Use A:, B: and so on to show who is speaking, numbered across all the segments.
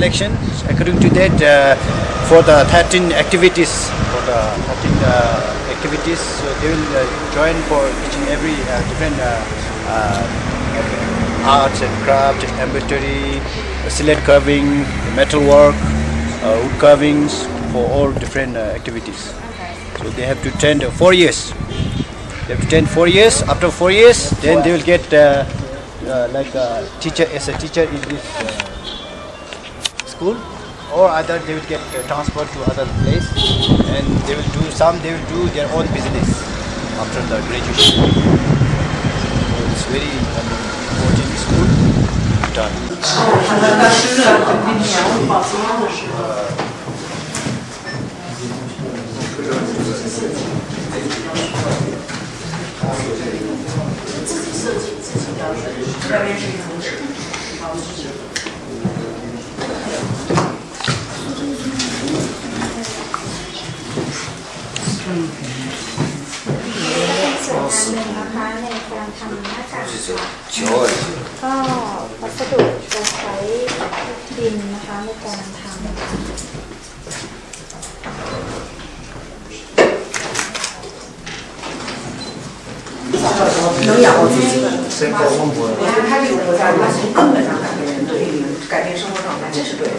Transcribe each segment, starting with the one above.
A: selection. According to that, for the 13 activities, so they will join for each and every different arts and craft, embroidery, silhouette carving, metal work, wood carvings, for all different activities. So they have to attend 4 years. They have to attend 4 years. After 4 years, then they will get like a teacher as a teacher in this school, or either they will get transferred to other place, and they will do their own business after the graduation. So it's very important school done.
B: ก็วัสดุจะใช้ดินนะคะในการทำ
C: 能养活自己的，他这个国家如果从根本上改变生活状态，这是对的。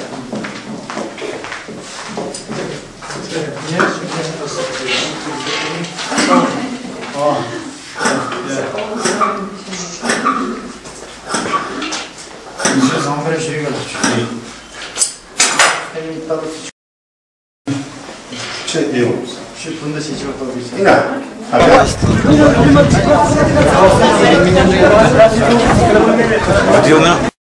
D: Diyor mu?